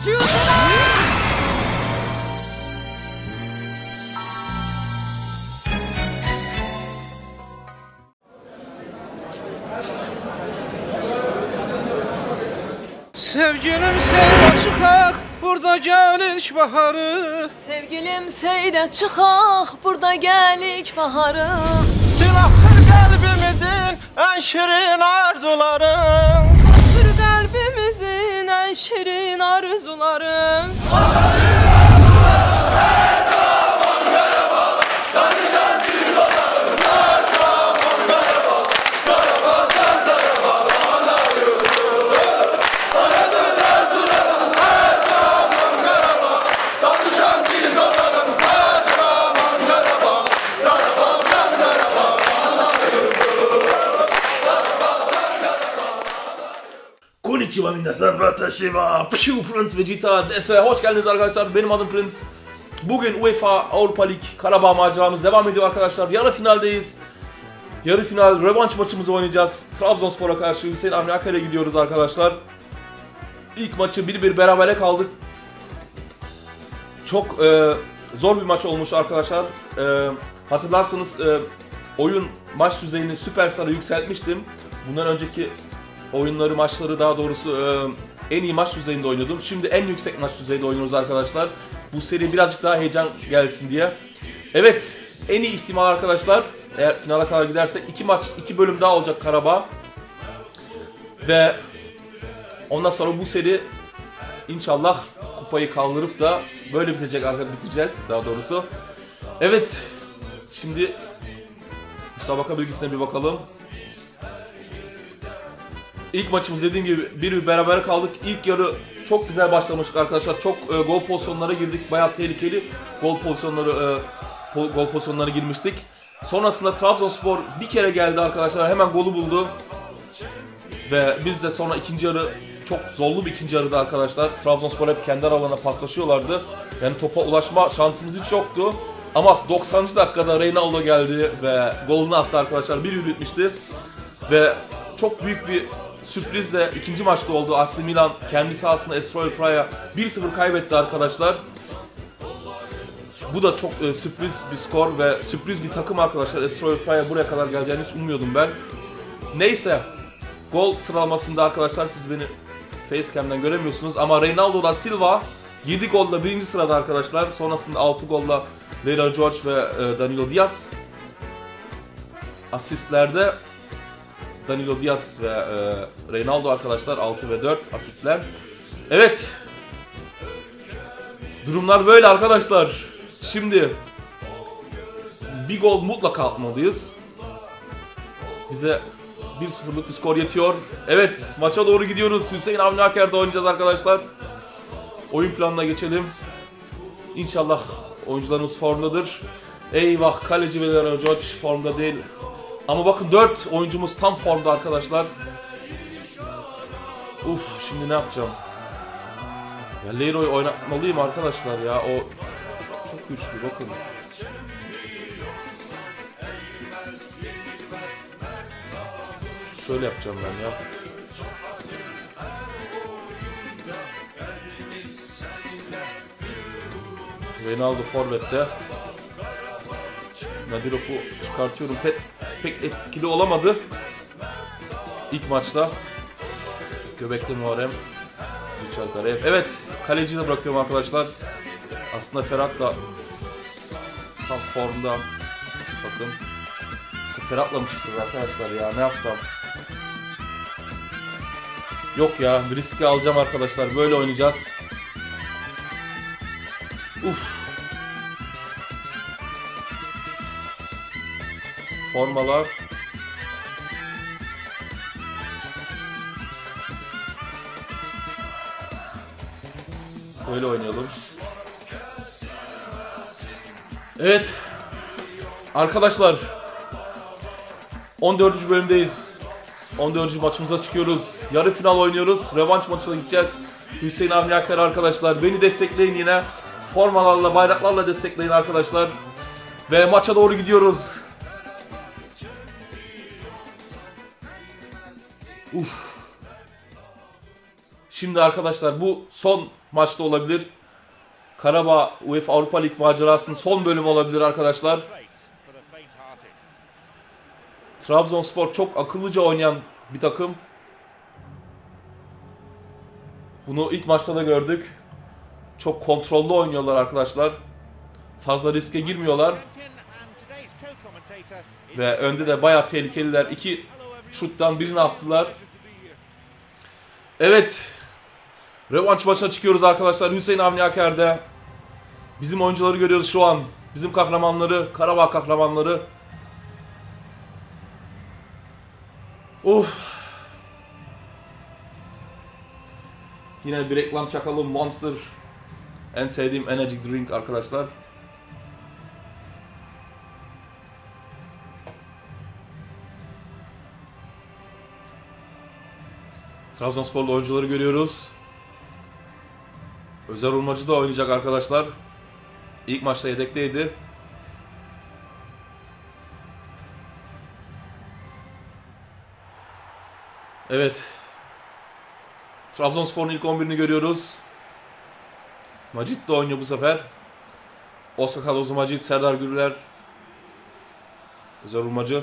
Sevgilim seyre çıkak, burada gel ilk baharı. Sevgilim seyre çıkak, burada gel ilk baharı. Dilaktır kalbimizin en şirin arzuları. Dilaktır kalbimizin en şirin arzuları. Konnichiwa minasan, watashi wa Prince Vegeta dese. Hoş geldiniz arkadaşlar. Benim adım Prince. Bugün UEFA Avrupa Lig Karabağ maceramız devam ediyor arkadaşlar. Yarı finaldeyiz. Yarı final rövanş maçımızı oynayacağız. Trabzonspor'a karşı Hüseyin Avni Akar'a gidiyoruz arkadaşlar. İlk maçı 1-1 berabere kaldık. Çok zor bir maç olmuş arkadaşlar. Hatırlarsanız oyun maç düzeyini Süperstar'a yükseltmiştim. Bundan önceki oyunları, maçları daha doğrusu en iyi maç düzeyinde oynuyordum. Şimdi en yüksek maç düzeyinde oynuyoruz arkadaşlar. Bu seri birazcık daha heyecan gelsin diye. Evet, en iyi ihtimal arkadaşlar, eğer finale kadar gidersek 2 bölüm daha olacak Karabağ. Ve ondan sonra bu seri inşallah kupayı kaldırıp da böyle bitireceğiz daha doğrusu. Evet, şimdi müsabaka bilgisine bir bakalım. İlk maçımız dediğim gibi 1-1 beraber kaldık. İlk yarı çok güzel başlamıştık arkadaşlar. Çok gol pozisyonlara girdik. Bayağı tehlikeli gol pozisyonlara girmiştik. Sonrasında Trabzonspor bir kere geldi arkadaşlar. Hemen golü buldu. Ve biz de sonra ikinci yarı çok zorlu bir ikinci yarıda arkadaşlar. Trabzonspor hep kendi aralarına paslaşıyorlardı. Yani topa ulaşma şansımız hiç yoktu. Ama 90. dakikada Reynaldo geldi ve golünü attı arkadaşlar. 1-1 bitmişti. Ve çok büyük bir sürprizle ikinci maçta oldu. AC Milan kendi sahasında Estoril Praia 1-0 kaybetti arkadaşlar. Bu da çok sürpriz bir skor ve sürpriz bir takım arkadaşlar. Estoril Praia buraya kadar geleceğini hiç ummuyordum ben. Neyse, gol sıralamasında arkadaşlar siz beni facecam'den göremiyorsunuz ama Reynaldo da Silva 7 golla 1. sırada arkadaşlar. Sonrasında 6 golla Leila George ve Danilo Diaz. Asistlerde Danilo Diaz ve Reynaldo arkadaşlar 6 ve 4 asistler. Evet. Durumlar böyle arkadaşlar. Şimdi bir gol mutlaka atmalıyız. Bize 1-0'lık bir skor yetiyor. Evet, maça doğru gidiyoruz. Hüseyin Avni Akar'da oynayacağız arkadaşlar. Oyun planına geçelim. İnşallah oyuncularımız formdadır. Eyvah, kaleci ve Leila George formda değil. Ama bakın 4 oyuncumuz tam formda arkadaşlar. Şimdi ne yapacağım? Ya Leroy'u oynatmalıyım arkadaşlar ya. O çok güçlü bakın. Şöyle yapacağım ben ya. Reynaldo forvette. Nadirov'u çıkartıyorum. Pek etkili olamadı ilk maçta. Göbekli Muharrem, Yüksel Karayev. Evet, kaleciyi de bırakıyorum arkadaşlar. Aslında Ferhat da tam formda. Bakın. İşte Ferhat'la mı çıksın arkadaşlar ya, ne yapsam? Yok ya, riski alacağım arkadaşlar. Böyle oynayacağız. Formalar. Böyle oynayalım. Evet. Arkadaşlar. 14. bölümdeyiz. 14. maçımıza çıkıyoruz. Yarı final oynuyoruz. Rövanş maçına gideceğiz. Hüseyin Avni Akar arkadaşlar. Beni destekleyin yine. Formalarla, bayraklarla destekleyin arkadaşlar. Ve maça doğru gidiyoruz. Şimdi arkadaşlar bu son maçta olabilir. Karabağ UEFA Avrupa Lig macerasının son bölümü olabilir arkadaşlar. Trabzonspor çok akıllıca oynayan bir takım. Bunu ilk maçta da gördük. Çok kontrollü oynuyorlar arkadaşlar. Fazla riske girmiyorlar. Ve önde de bayağı tehlikeliler. 2 şuttan birini attılar. Evet. Rövanş maçına çıkıyoruz arkadaşlar. Hüseyin Avni Aker'de. Bizim oyuncuları görüyoruz şu an. Bizim kahramanları. Karabağ kahramanları. Of. Yine bir reklam çakalım. Monster. En sevdiğim energy drink arkadaşlar. Trabzonsporlu oyuncuları görüyoruz. Özer Urmacı da oynayacak arkadaşlar. İlk maçta yedekteydi. Evet. Trabzonspor'un ilk 11'ini görüyoruz. Macit de oynuyor bu sefer. Osaka Dozu Macit, Serdar Gürler, Özer Urmacı.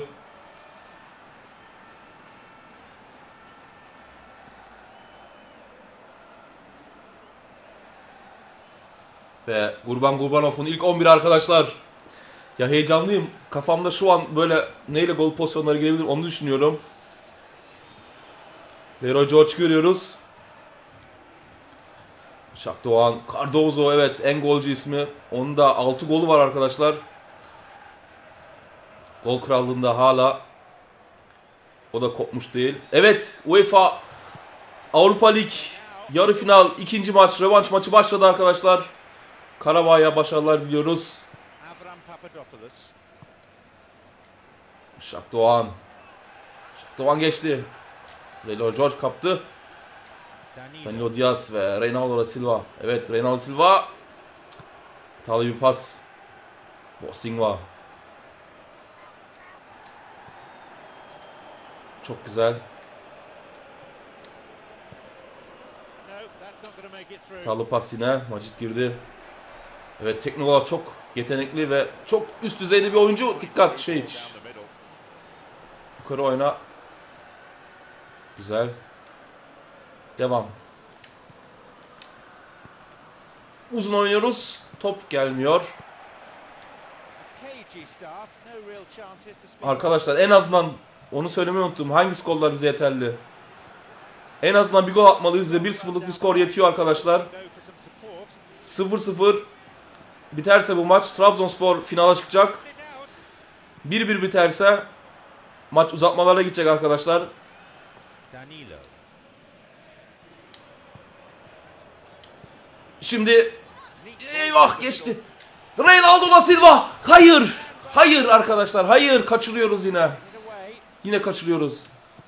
Ve Gurban Gurbanov'un ilk 11 arkadaşlar. Ya heyecanlıyım. Kafamda şu an böyle neyle gol pozisyonları gelebilir onu düşünüyorum. Leroy George görüyoruz. Şak Doğan, Cardozo evet en golcü ismi. Onun da 6 golü var arkadaşlar. Gol krallığında hala. O da kopmuş değil. Evet UEFA Avrupa Lig yarı final ikinci maç rövanş maçı başladı arkadaşlar. Karabağ'a başarılar diliyoruz. Şak Doğan. Şak Doğan geçti. Leroy George kaptı. Danilo Diaz ve Reinaldo da Silva. Evet Reinaldo Silva. Hatalı bir pas. Bosingva. Çok güzel. Hatalı pas yine. Macit girdi. Evet teknik olarak çok yetenekli ve çok üst düzeyde bir oyuncu. Dikkat Şehiç. Yukarı oyna. Güzel. Devam. Uzun oynuyoruz. Top gelmiyor. Arkadaşlar en azından onu söylemeyi unuttum. Hangi skorlar bize yeterli? En azından bir gol atmalıyız. Bize 1-0'lık bir skor yetiyor arkadaşlar. 0-0 biterse bu maç Trabzonspor finale çıkacak. 1-1 biterse maç uzatmalara gidecek arkadaşlar. Şimdi eyvah geçti. Reinaldo da Silva. Hayır. Hayır arkadaşlar. Hayır. Kaçırıyoruz yine. Yine kaçırıyoruz.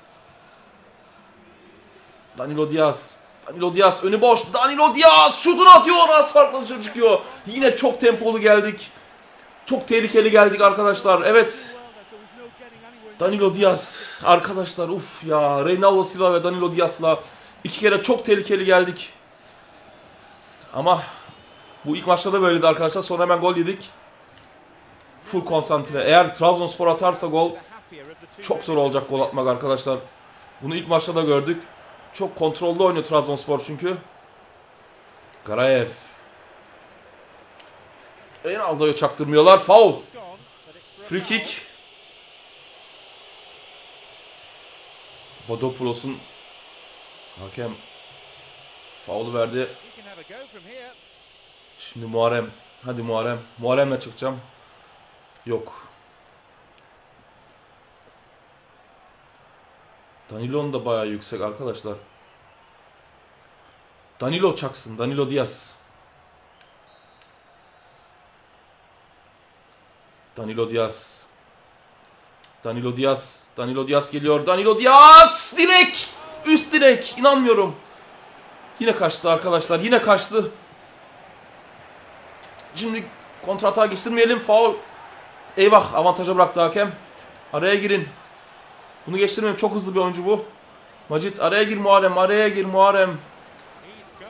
Danilo Diaz. Danilo Diaz önü boş. Danilo Diaz şutunu atıyor. Az farklı dışarı çıkıyor. Yine çok tempolu geldik. Çok tehlikeli geldik arkadaşlar. Evet. Danilo Diaz. Arkadaşlar uf ya. Reinaldo Silva ve Danilo Diaz'la 2 kere çok tehlikeli geldik. Ama bu ilk maçta da böyleydi arkadaşlar. Sonra hemen gol yedik. Full konsantre. Eğer Trabzonspor atarsa gol çok zor olacak gol atmak arkadaşlar. Bunu ilk maçta da gördük. Çok kontrollü oynuyor Trabzonspor çünkü. Garayev. Reinaldo'yu çaktırmıyorlar. Foul. Free kick. Bodopoulos'un hakem faul'u verdi. Şimdi Muharrem. Hadi Muharrem. Muharrem'le çıkacağım. Yok. Danilo'nun da bayağı yüksek arkadaşlar. Danilo çaksın. Danilo Diaz. Danilo Diaz. Danilo Diaz. Danilo Diaz geliyor. Danilo Diaz! Direk! Üst direk. İnanmıyorum. Yine kaçtı arkadaşlar. Yine kaçtı. Şimdi kontratağa geçtirmeyelim. Faul. Eyvah. Avantaja bıraktı hakem. Araya girin. Bunu geçtirmeyelim. Çok hızlı bir oyuncu bu. Macit araya gir Muharrem. Araya gir Muharrem.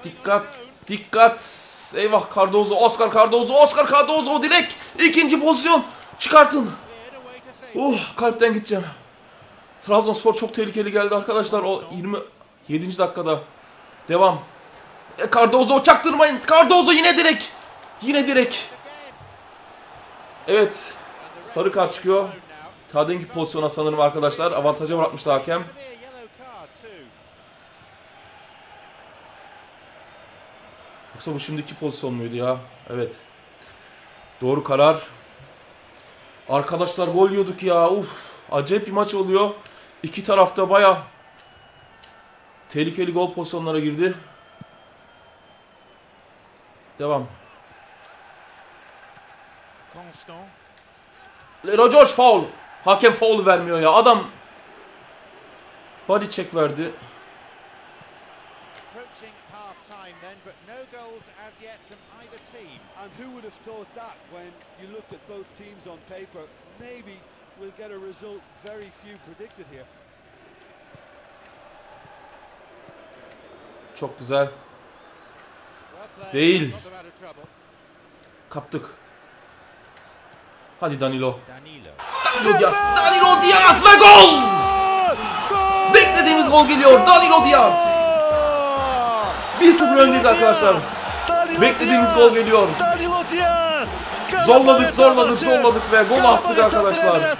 Dikkat. Dikkat. Eyvah Cardozo. Oscar Cardozo. Oscar Cardozo direkt. İkinci pozisyon. Çıkartın. Kalpten gideceğim. Trabzonspor çok tehlikeli geldi arkadaşlar. O 27. dakikada. Devam. Cardozo çaktırmayın. Cardozo yine direkt. Yine direkt. Evet. Sarı kart çıkıyor. Tadinki pozisyona sanırım arkadaşlar. Avantaja bırakmıştı hakem. Yoksa bu şimdiki pozisyon muydu ya? Evet. Doğru karar. Arkadaşlar gol yiyorduk ya. Acayip bir maç oluyor. İki tarafta baya tehlikeli gol pozisyonlara girdi. Devam. Leroy George foul. Hakem foul vermiyor ya. Adam body check verdi. And who would have thought that when you looked at both teams on paper? Maybe we'll get a result very few predicted here. Çok güzel. Değil. Kaptık. Hadi Danilo. Danilo Diaz. Danilo Diaz ve gol! Beklediğimiz gol geliyor. Danilo Diaz. 1-0 öndeyiz arkadaşlar. Beklediğimiz gol geliyor. Zorladık ve gol attık arkadaşlar.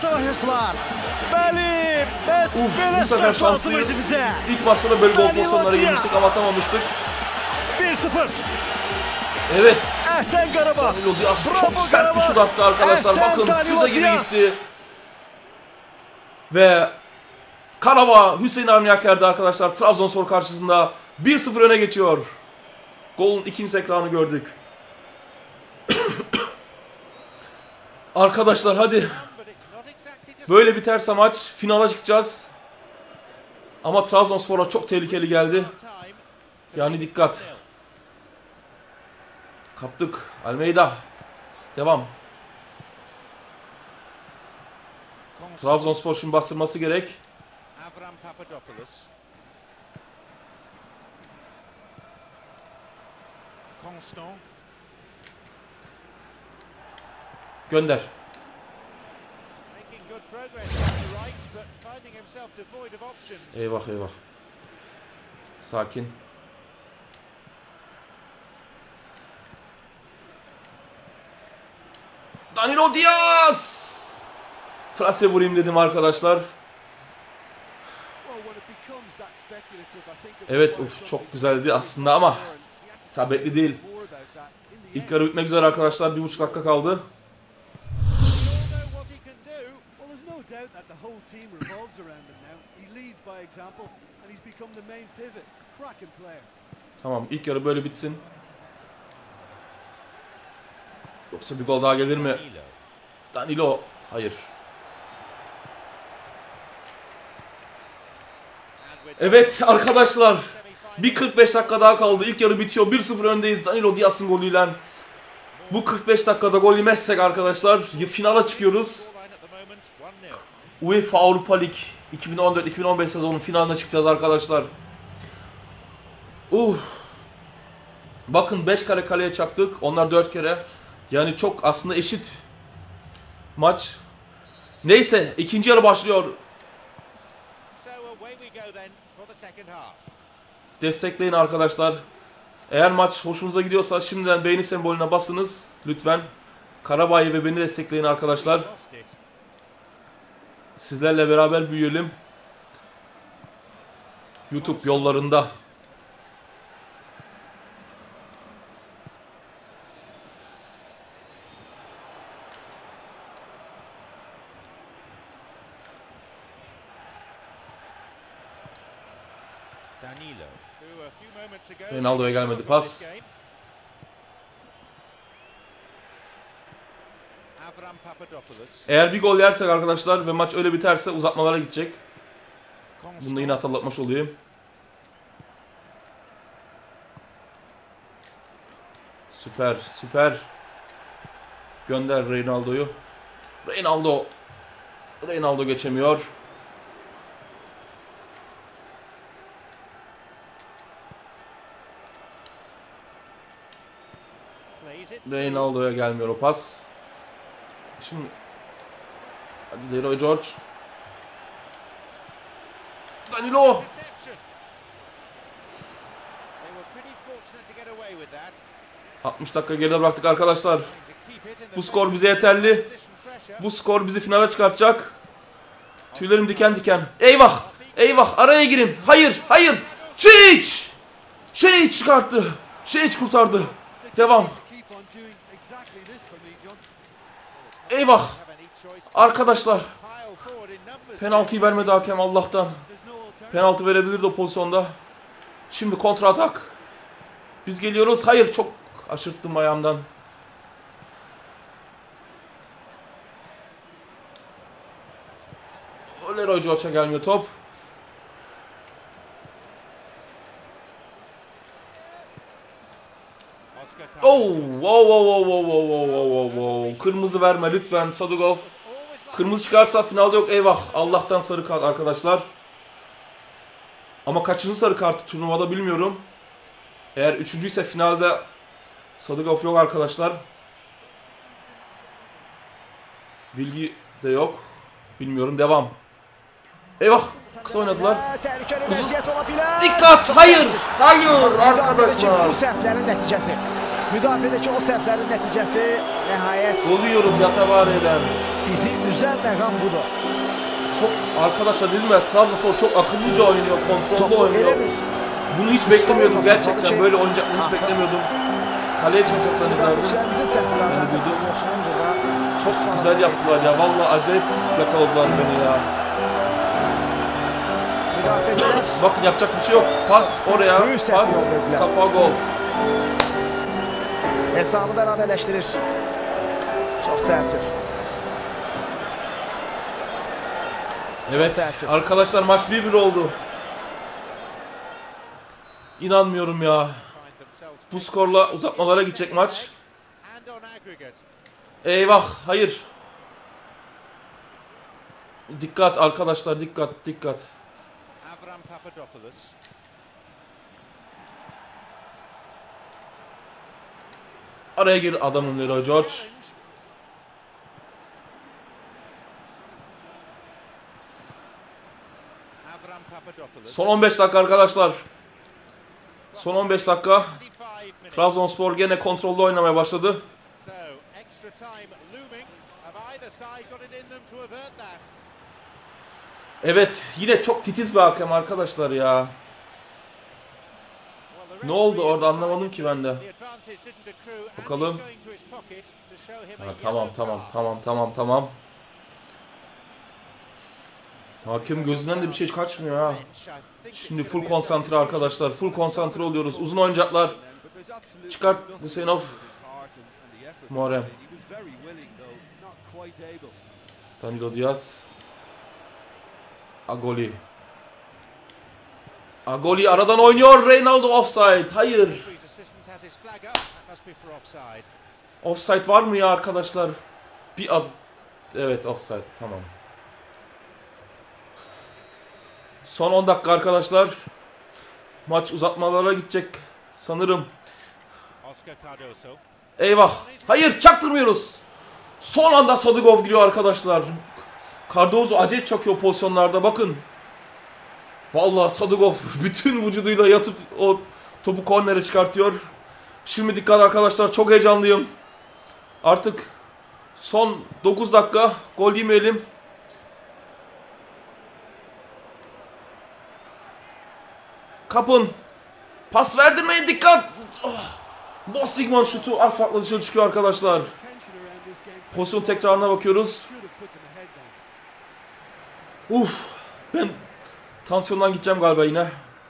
Bu sefer şanslıyız. İlk maçta da böyle gol pozisyonlara girmiştik ama atamamıştık. 1-0. Evet. Danilo Diaz çok sert bir şut attı arkadaşlar. Bakın füze gibi gitti. Ve Karabağ Hüseyin Avni Aker'de arkadaşlar Trabzonspor karşısında 1-0 öne geçiyor. Golün ikinci ekranı gördük. Arkadaşlar hadi. Böyle biterse maç finala çıkacağız. Ama Trabzonspor'a çok tehlikeli geldi. Yani dikkat. Kaptık. Almeida. Devam. Trabzonspor şimdi bastırması gerek. Gönder. Eyvah. Sakin. Danilo Diaz! Plase vurayım dedim arkadaşlar. Evet çok güzeldi aslında ama isabetli değil. İlk yarı bitmek üzere arkadaşlar. 1,5 dakika kaldı. Tamam ilk yarı böyle bitsin. Yoksa bir gol daha gelir mi? Danilo. Hayır. Evet arkadaşlar. Bir 45 dakika daha kaldı. İlk yarı bitiyor. 1-0 öndeyiz Danilo Diaz'ın golüyle. Bu 45 dakikada gol yemezsek arkadaşlar finala çıkıyoruz. UEFA Avrupa Lig 2014-2015 sezonunun finaline çıkacağız arkadaşlar. Bakın 5 kere kaleye çaktık. Onlar 4 kere. Yani çok aslında eşit maç. Neyse ikinci yarı başlıyor. Destekleyin arkadaşlar. Eğer maç hoşunuza gidiyorsa şimdiden beğeni sembolüne basınız. Lütfen. Karabağ'ı ve beni destekleyin arkadaşlar. Sizlerle beraber büyüyelim. YouTube yollarında. Ronaldo'ya gelmedi pas. Eğer bir gol yersek arkadaşlar ve maç öyle biterse uzatmalara gidecek. Bunu da yine hatırlatmış olayım. Süper. Gönder Ronaldo'yu. Ronaldo geçemiyor. Reynaldo'ya gelmiyor o pas. Şimdi hadi Leroy George. Danilo. 60 dakika geride bıraktık arkadaşlar. Bu skor bize yeterli. Bu skor bizi finale çıkartacak. Tüylerim diken diken. Eyvah! Eyvah! Araya girin. Hayır! Hayır! Şiç! Şiç çıkarttı. Şiç kurtardı. Devam. Eyvah! Arkadaşlar. Penaltıyı vermedi hakem Allah'tan. Penaltı verebilirdi o pozisyonda. Şimdi kontra atak. Biz geliyoruz. Hayır, çok aşırttım ayağımdan. Leroy George'a gelmiyor top. Oh, wow, wow, wow, wow, wow, wow, wow. Kırmızı verme lütfen Sadugov. Kırmızı çıkarsa finalde yok. Eyvah. Allah'tan sarı kart arkadaşlar. Ama kaçıncı sarı kartı turnuvada bilmiyorum. Eğer üçüncüyse finalde Sadugov yok arkadaşlar. Bilgi de yok. Bilmiyorum. Devam. Eyvah. Kısa oynadılar. Uzun. Dikkat. Hayır. Hayır arkadaşlar. Bu səhvlərin nəticəsi. Müdafiədəki o səhvlərin nəticəsi nəhayət. Gol yiyoruz Yatabare'den. Bizi üzən məqam budur. Çok arkadaşlar dedim ya, Trabzonspor çok akıllıca oynuyor, kontrollü oynuyor. Bunu hiç beklemiyordum gerçekten, böyle oynayacaklarını hiç beklemiyordum. Kaleye çıkacak zannederdim. Çok güzel yaptılar ya, vallahi acayip yakaladılar beni ya. Bakın yapacak bir şey yok. Pas oraya, pas, kafa gol. Hesabı bərabərləşdirir. Çox təəssüf. Evet arkadaşlar, maç 1-1 oldu. İnanmıyorum ya. Bu skorla uzatmalara gidecek maç. Eyvah, hayır. Dikkat arkadaşlar, dikkat, dikkat. Araya gir adamın Leroy George. Son 15 dakika arkadaşlar. Son 15 dakika. Trabzonspor gene kontrollü oynamaya başladı. Evet, yine çok titiz bir hakem arkadaşlar ya. Ne oldu orada anlamadım ki ben de. Bakalım. Ha, tamam. Hakem gözünden de bir şey kaçmıyor ha. Şimdi full konsantre arkadaşlar. Full konsantre oluyoruz. Uzun oynayacaklar. Çıkart Hüseyinov. Muharrem. Danilo Diaz. Agoli. Agoli aradan oynuyor. Reynaldo offside. Hayır. Offside var mı ya arkadaşlar? Evet, offside. Tamam. Son 10 dakika arkadaşlar. Maç uzatmalara gidecek sanırım. Eyvah. Hayır, çaktırmıyoruz. Son anda Sadugov giriyor arkadaşlar. Cardozo acayip çakıyor pozisyonlarda, bakın. Vallahi Sadugov bütün vücuduyla yatıp o topu kornere çıkartıyor. Şimdi dikkat arkadaşlar, çok heyecanlıyım. Artık son 9 dakika, gol yemeyelim. Kapın. Pas verdirmeyin, dikkat. Boss Sigman şutu az farklı dışarı çıkıyor arkadaşlar. Pozisyon tekrarına bakıyoruz. Ben tansiyondan gideceğim galiba yine.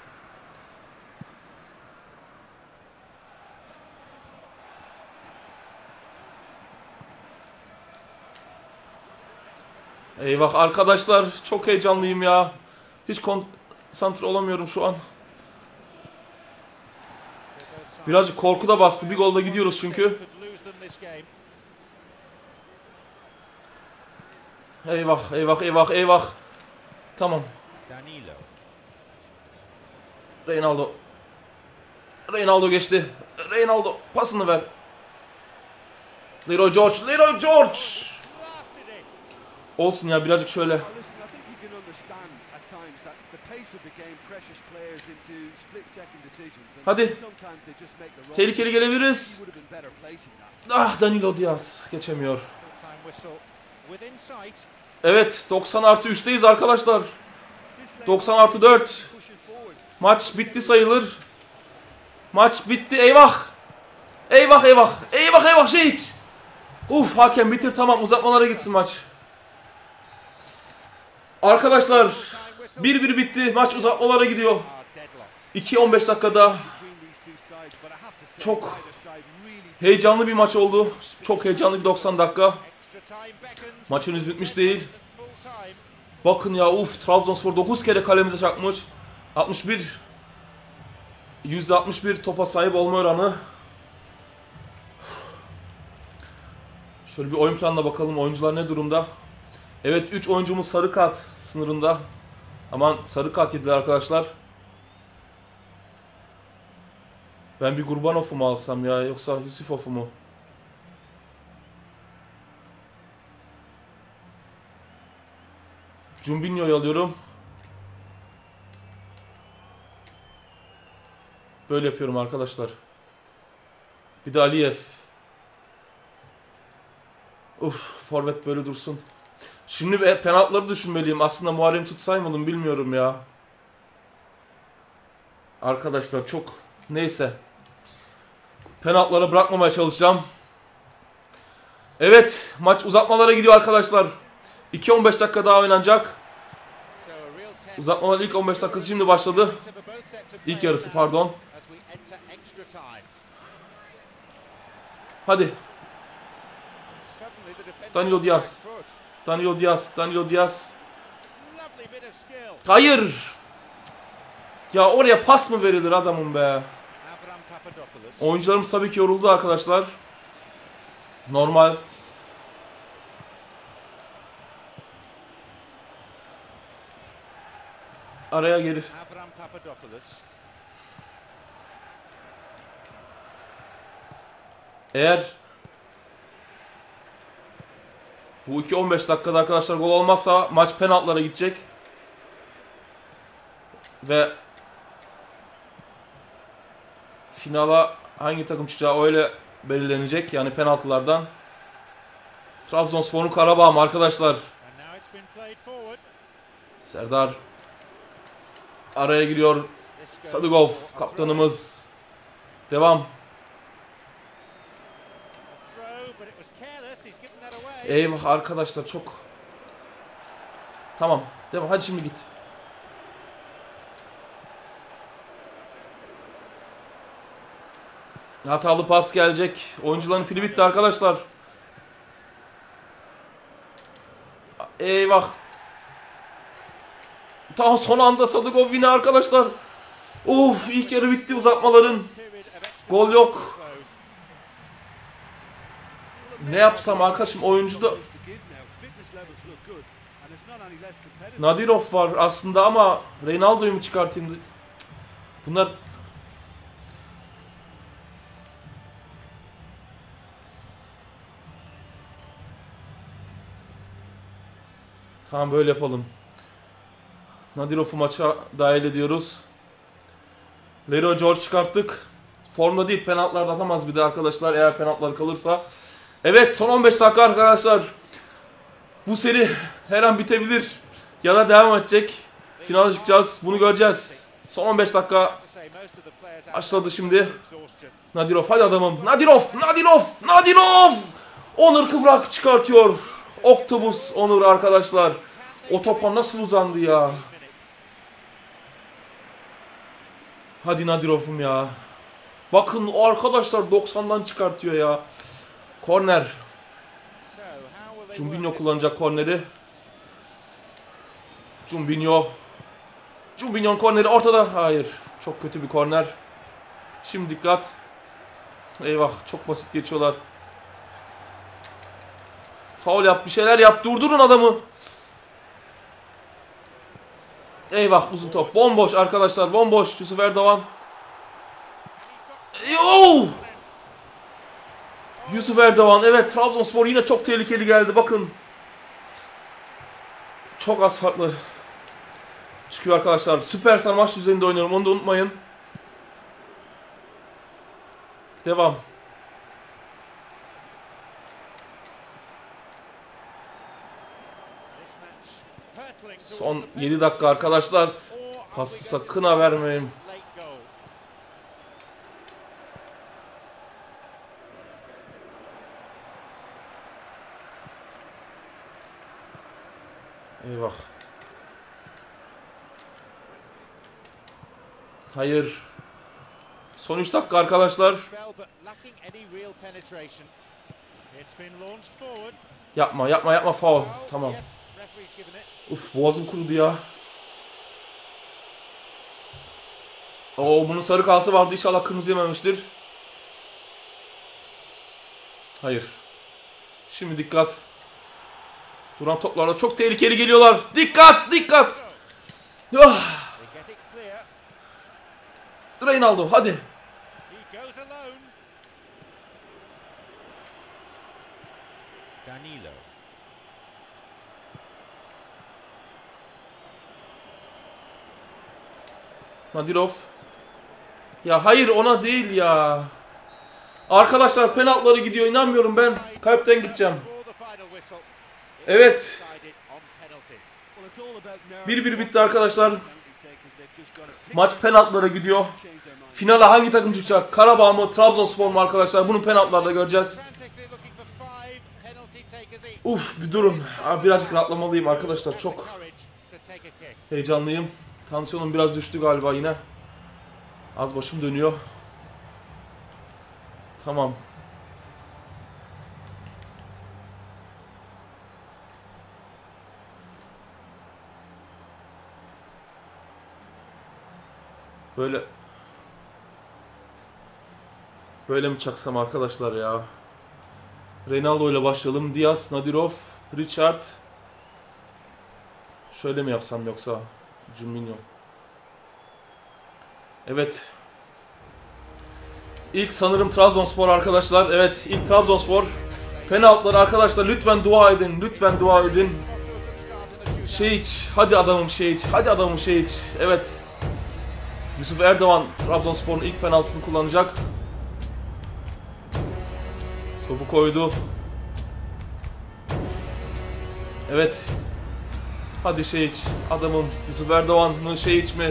Eyvah arkadaşlar, çok heyecanlıyım ya. Hiç konsantre olamıyorum şu an. Birazcık korku da bastı. Bir golda gidiyoruz çünkü. Eyvah. Tamam. Reynaldo geçti. Reynaldo pasını ver. Leroy George. Leroy George. Olsun ya, birazcık şöyle. Well, listen, I think you can understand at times that the pace of the game pressures players into split-second decisions. And Hadi. sometimes they just make the wrong. Tehlikeli gelebiliriz. You would have been better placing that. Ah, Danilo Diaz geçemiyor. Time whistle within sight. Evet, 90+3'teyiz arkadaşlar. 90+4. Pushing forward. Maç bitti sayılır. Maç bitti. Eyvah. Eyvah eyvah. Eyvah eyvah Şehit. Uf, hakem bitir, tamam, uzatmalara gitsin maç. Arkadaşlar 1-1 bitti. Maç uzatmalara gidiyor. 2-15 dakikada. Between these two sides, but I have to say Çok neither side really heyecanlı bir maç oldu. Çok heyecanlı bir 90 dakika. Extra time beckons. Maç henüz bitmiş değil. Full time. Bakın ya, Trabzonspor 9 kere kalemize çakmış. 61. %61 topa sahip olma oranı. Şöyle bir oyun planına bakalım. Oyuncular ne durumda? Evet, 3 oyuncumuz sarı kart sınırında. Aman, sarı kart yediler arkadaşlar. Ben bir Gurbanov'u mu alsam ya, yoksa Yusufov'u mu? Cumbinho'yu alıyorum. Böyle yapıyorum arkadaşlar. Bir de Aliyev. Forvet böyle dursun. Şimdi penaltıları düşünmeliyim. Aslında Muharrem'i tutsaymadım, bilmiyorum ya. Arkadaşlar çok... Neyse. Penaltılara bırakmamaya çalışacağım. Evet, maç uzatmalara gidiyor arkadaşlar. 2-15 dakika daha oynanacak. So a real test Uzatmaların ilk 15 dakikası şimdi başladı. to the both sets of İlk players yarısı, now pardon. as we enter extra time. Hadi. Suddenly the defender Danilo Diaz. back foot. Danilo Diaz. Danilo Diaz. Lovely bit of skill. Hayır. Ya oraya pas mı verilir adamın be? Avram Papadopoulos. Oyuncularımız tabii ki yoruldu arkadaşlar. Normal. Araya geri. Avram Papadopoulos. Eğer bu 2-15 dakikada arkadaşlar gol olmazsa maç penaltılara gidecek. Ve finala hangi takım çıkacağı öyle belirlenecek, yani penaltılardan. Trabzonspor'un Karabağ mı arkadaşlar? And now it's been played forward. Serdar araya giriyor. This goes Sadıkov for a kaptanımız. Devam. throw, but it was careless. He's given that away. Eyvah arkadaşlar, çok. Tamam. Devam. Hadi şimdi git. Hatalı pas gelecek. Oyuncuların pili bitti arkadaşlar. Eyvah. Tam son anda Sadıkov yine arkadaşlar. Uf, ilk yarı bitti uzatmaların. Period of extra Gol time yok. close. Ne yapsam arkadaşım, oyuncuda to give now. Fitness levels look good, and it's not any less competitive. Nadirov var aslında ama Reynaldo'yu mu çıkartayım? Cık. Bunlar tamam, böyle yapalım. Nadirov'u maça dahil ediyoruz. Leroy George çıkarttık. Formda değil, penaltılarda atamaz bir de arkadaşlar eğer penaltılar kalırsa. Evet, son 15 dakika arkadaşlar. Bu seri her an bitebilir ya da devam edecek. Finale çıkacağız, bunu göreceğiz. Son 15 dakika To say most of the players out başladı şimdi. exhaustion. Nadirov, hadi adamım. Nadirov, Nadirov, Nadirov! Onur Kıvrak çıkartıyor. Octopus Onur arkadaşlar. O topa nasıl uzandı ya? Minutes. Hadi Nadirov'um ya. Bakın o arkadaşlar 90'dan çıkartıyor ya. Korner. So how will they Cumbinho work this kullanacak korneri. Cumbinho. Cumbinho'nun korneri ortada. Hayır. Çok kötü bir korner. Şimdi dikkat. Eyvah, çok basit geçiyorlar. Faul yap, bir şeyler yap. Durdurun adamı. Eyvah, uzun top. Bomboş arkadaşlar, bomboş. Yusuf Erdoğan. Yoo! Yusuf Erdoğan. Evet, Trabzonspor yine çok tehlikeli geldi. Bakın. Çok az farklı çıkıyor arkadaşlar. Süperstar maç düzeninde oynuyorum. Onu da unutmayın. Devam. Son 7 dakika arkadaşlar. Pası sakın ha vermeyin. Eyvah. Hayır. Son 3 dakika arkadaşlar. Yapma yapma yapma faul. Tamam. Uf, boğazım kurudu ya. Oo, bunun sarı kartı vardı, inşallah kırmızı yememiştir. Hayır. Şimdi dikkat. Duran toplarla çok tehlikeli geliyorlar. Dikkat dikkat. Oh. Reynaldo hadi. Danilo. Nadirov. Ya hayır, ona değil ya. Arkadaşlar penaltıları gidiyor, inanmıyorum ben. Kalpten gideceğim. Evet. 1-1 bitti arkadaşlar. Maç penaltılara gidiyor. Finale hangi takım çıkacak? Karabağ mı, Trabzonspor mu arkadaşlar? Bunu penaltılarda göreceğiz. Uf, bir durun. Abi birazcık rahatlamalıyım arkadaşlar. Çok heyecanlıyım. Tansiyonum biraz düştü galiba yine. Az başım dönüyor. Tamam. Böyle mi çaksam arkadaşlar ya? Reynaldo ile başlayalım. Diaz, Nadirov, Richard. Şöyle mi yapsam yoksa? Juninho. Evet. İlk sanırım Trabzonspor arkadaşlar. Evet, ilk Trabzonspor. Penaltılar arkadaşlar, lütfen dua edin. Lütfen dua edin. Şehiç. Hadi adamım Şehiç. Hadi adamım Şehiç. Evet. Yusuf Erdoğan Trabzonspor'un ilk penaltısını kullanacak. Topu koydu. Evet. Hadi Şehiç. Adamım Yusuf Erdoğan mı, Şehiç mi?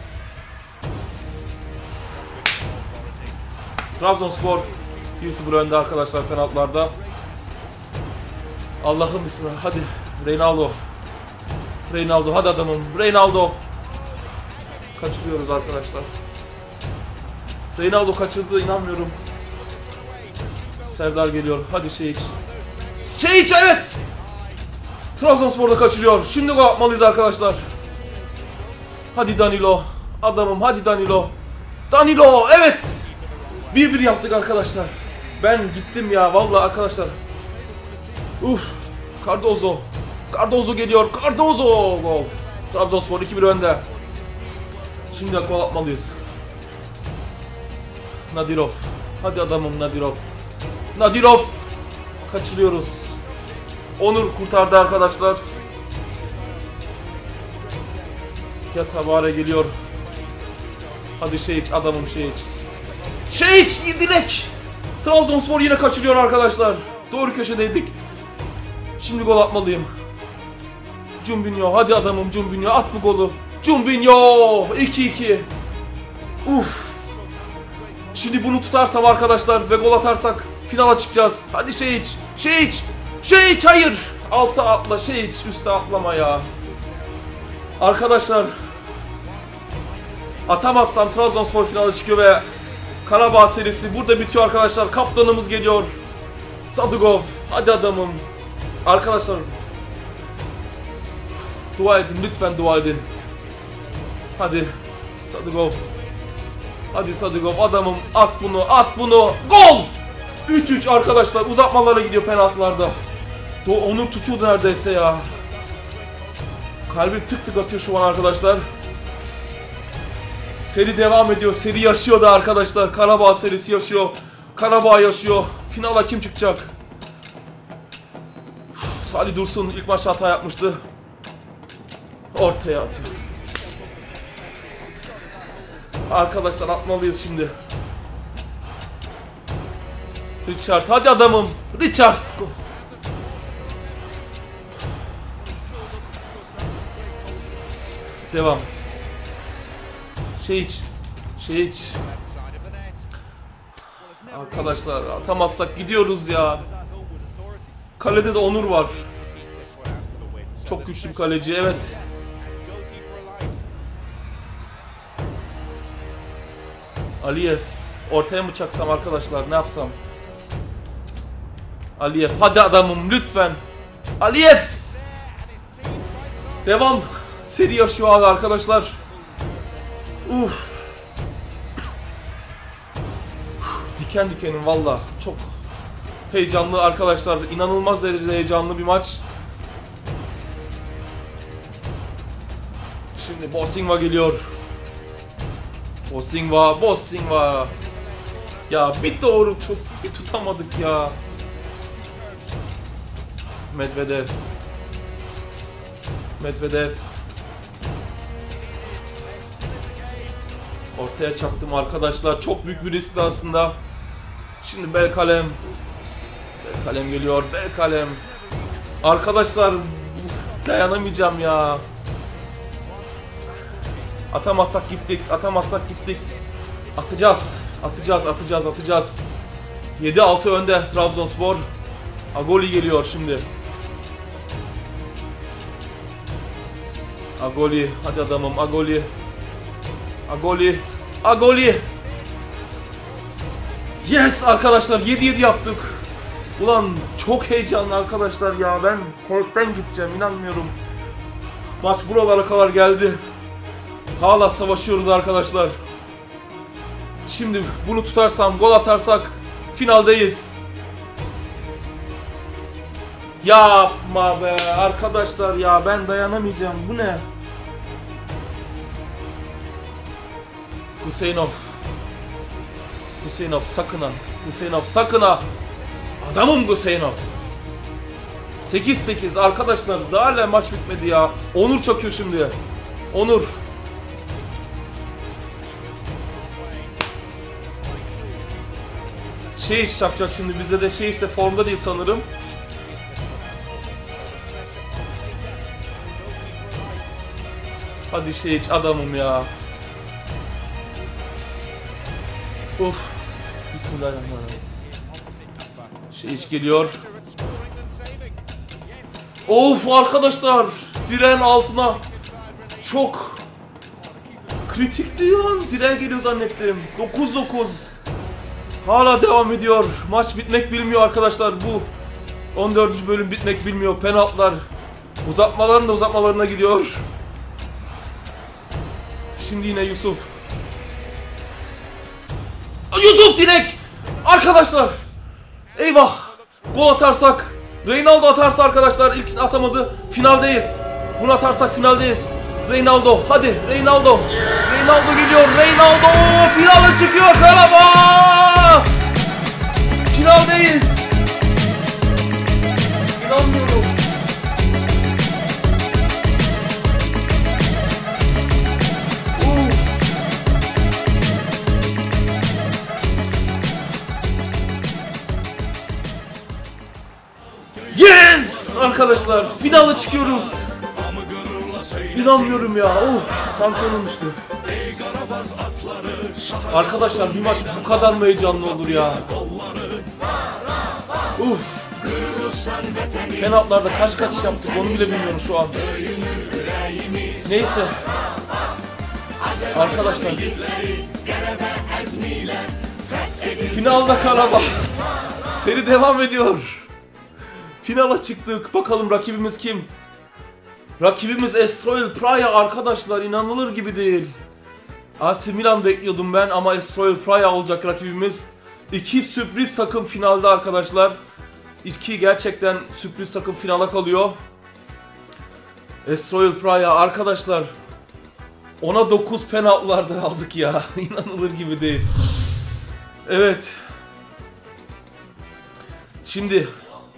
Trabzonspor 1-0 önde arkadaşlar penaltılarda. Allah'ım bismillah. Hadi Reynaldo. Reynaldo hadi adamım. Reynaldo. Kaçırıyoruz arkadaşlar. Reynaldo kaçırdı, inanmıyorum. Serdar geliyor. Hadi Şehiç. Şehiç, evet. Trabzonspor'da kaçırıyor. Şimdi gol atmalıyız arkadaşlar. Hadi Danilo. Adamım hadi Danilo. Danilo, evet. 1-1 yaptık arkadaşlar. Ben gittim ya vallahi arkadaşlar. Uf. Cardozo. Cardozo geliyor. Cardozo. Gol. Trabzonspor 2-1 önde. Şimdi gol atmalıyız. Nadirov. Hadi adamım Nadirov. Nadirov. Kaçırıyoruz. Onur kurtardı arkadaşlar. Ya Tabare geliyor. Hadi Şehiç, adamım Şehiç. Şehiç, direk. Trabzonspor yine kaçırıyor arkadaşlar. Doğru köşedeydik. Şimdi gol atmalıyım. Juninho, hadi adamım Juninho, at bu golü. Juninho 2-2. Uf. Şimdi bunu tutarsam arkadaşlar ve gol atarsak finala çıkacağız. Hadi Şehiç. Şehiç. Şehiç, hayır. Alta atla Şehiç, üste atlama ya. Arkadaşlar atamazsam Trabzonspor finale çıkıyor ve Karabağ serisi burada bitiyor arkadaşlar. Kaptanımız geliyor. Sadıgov. Hadi adamım. Arkadaşlar dua edin, lütfen dua edin. Hadi Sadıgov. Hadi Sadıgov, adamım, at bunu, at bunu. Gol! 3-3 arkadaşlar, uzatmalara gidiyor penaltılarda. Onur tutuyordu neredeyse ya. Kalbim tık tık atıyor şu an arkadaşlar. Seri devam ediyor, seri yaşıyor da arkadaşlar. Karabağ serisi yaşıyor. Karabağ yaşıyor. Finala kim çıkacak? Salih Dursun ilk maçta hata yapmıştı. Ortaya atıyor. Arkadaşlar atmalıyız şimdi. Richard hadi adamım. Richard. Devam. Şey iç. Arkadaşlar atamazsak gidiyoruz ya. Kalede de Onur var. Çok güçlü bir kaleci, evet. Aliyev. Ortaya mı çaksam arkadaşlar, ne yapsam? Aliyev hadi adamım lütfen. Aliyev. Devam. Seri yaşıyor abi arkadaşlar. Diken dikenim valla. Çok heyecanlı arkadaşlar. İnanılmaz derecede heyecanlı bir maç. Şimdi Bosingva geliyor. Bosingva. Ya bir doğru bir tutamadık ya. Medvedev. Ortaya çaktım arkadaşlar. Çok büyük bir riskti aslında. Şimdi Belkalem geliyor. Arkadaşlar dayanamayacağım ya. Atamazsak gittik. Atacağız. 7-6 önde Trabzonspor. Agoli geliyor şimdi. Agoli hadi adamım Agoli. Yes arkadaşlar 7-7 yaptık. Ulan çok heyecanlı arkadaşlar ya, ben korktan gideceğim, inanmıyorum. Maç buralara kadar geldi. Hala savaşıyoruz arkadaşlar. Şimdi bunu tutarsam, gol atarsak finaldeyiz. Yapma be arkadaşlar ya, ben dayanamayacağım, bu ne? Guseynov sakın ha. Adamım Guseynov. 8-8 arkadaşlar, daha hala maç bitmedi ya. Onur çakıyor şimdi. Onur. Şey iş çakacak şimdi, bizde de şey işte formda değil sanırım. Hadi şey iç adamım ya. Of. Bismillahirrahmanirrahim. Şey iç geliyor. Of arkadaşlar. Direğin altına. Çok kritik diyor. Direğe geliyor zannettim. 9-9. Hala devam ediyor. Maç bitmek bilmiyor arkadaşlar. Bu 14. bölüm bitmek bilmiyor. Penaltılar. Uzatmaların da uzatmalarına gidiyor. Şimdi yine Yusuf direk. Arkadaşlar. Eyvah. Gol atarsak. Reynaldo atarsa arkadaşlar, ilk atamadı. Finaldeyiz. Bunu atarsak finaldeyiz. Reynaldo. Hadi Reynaldo. Reynaldo geliyor. Reynaldo finale çıkıyor. Karabağ. Finaldeyiz. İnanmıyorum. Yes! Arkadaşlar finale çıkıyoruz. İnanmıyorum ya. Tansiyonum düştü. Arkadaşlar bir maç bu kadar mı heyecanlı olur ya? Penaltılarda kaç yaptık onu bile bilmiyorum şu an. Neyse. Arkadaşlar. Finalde Karabağ. Seri devam ediyor. Finala çıktık. Bakalım rakibimiz kim? Rakibimiz Estoril Praia arkadaşlar, inanılır gibi değil. AC Milan bekliyordum ben ama Estoril Praia olacak rakibimiz. İki sürpriz takım finalde arkadaşlar. İki gerçekten sürpriz takım finala kalıyor. Estoril Praia arkadaşlar. 10'a 9 penaltılarda aldık ya. İnanılır gibi değil. Evet. Şimdi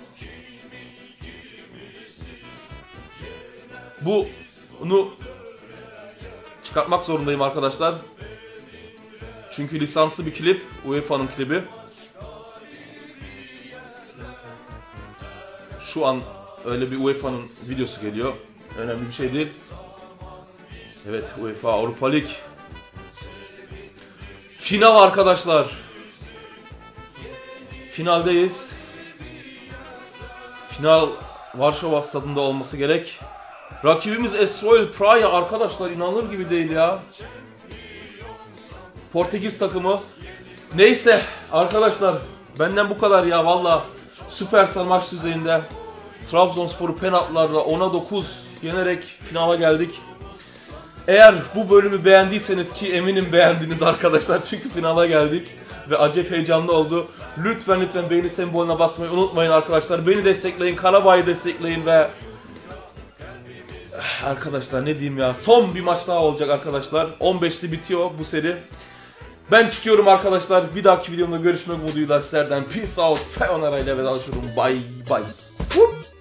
bunu çıkartmak zorundayım arkadaşlar. Çünkü lisanslı bir klip, UEFA'nın klibi. Şu an öyle bir UEFA'nın videosu geliyor. Önemli bir şey değil. Evet, UEFA Avrupa Lig. Final arkadaşlar. Finaldeyiz. Final Varşova stadında olması gerek. Rakibimiz Estoril Praha arkadaşlar, inanılır gibi değil ya. Portekiz takımı. Neyse arkadaşlar, benden bu kadar ya valla. Süperstar maç düzeyinde Trabzonspor'u penaltılarla 10'a 9 yenerek finala geldik. Eğer bu bölümü beğendiyseniz, ki eminim beğendiniz arkadaşlar çünkü finala geldik ve acayip heyecanlı oldu. Lütfen beğeni sembolüne basmayı unutmayın arkadaşlar. Beni destekleyin, Karabağ'ı destekleyin ve arkadaşlar ne diyeyim ya, son bir maç daha olacak arkadaşlar. 15'li bitiyor bu seri. Ben çıkıyorum arkadaşlar. Bir dahaki videomda görüşmek umuduyla sizlerden peace out, sayonara ile vedalaşıyorum. Bye bye.